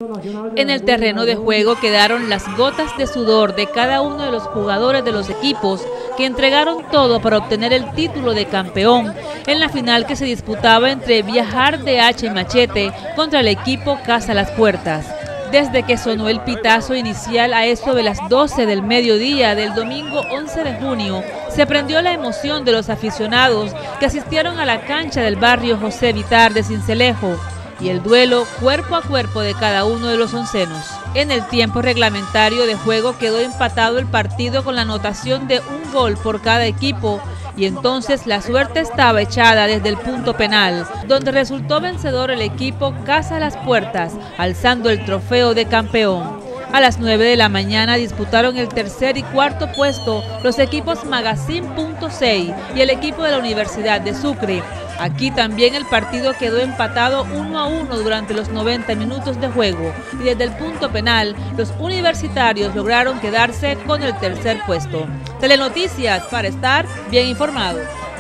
En el terreno de juego quedaron las gotas de sudor de cada uno de los jugadores de los equipos que entregaron todo para obtener el título de campeón en la final que se disputaba entre Viajar DH y Machete contra el equipo Casa Las Puertas. Desde que sonó el pitazo inicial a eso de las 12 del mediodía del domingo 11 de junio, se prendió la emoción de los aficionados que asistieron a la cancha del barrio José Vitar de Sincelejo y el duelo cuerpo a cuerpo de cada uno de los oncenos. En el tiempo reglamentario de juego quedó empatado el partido con la anotación de un gol por cada equipo y entonces la suerte estaba echada desde el punto penal, donde resultó vencedor el equipo Casa Las Puertas, alzando el trofeo de campeón. A las 9 de la mañana disputaron el tercer y cuarto puesto los equipos Magazine.6 y el equipo de la Universidad de Sucre. Aquí también el partido quedó empatado 1-1 durante los 90 minutos de juego y desde el punto penal los universitarios lograron quedarse con el tercer puesto. Telenoticias, para estar bien informado.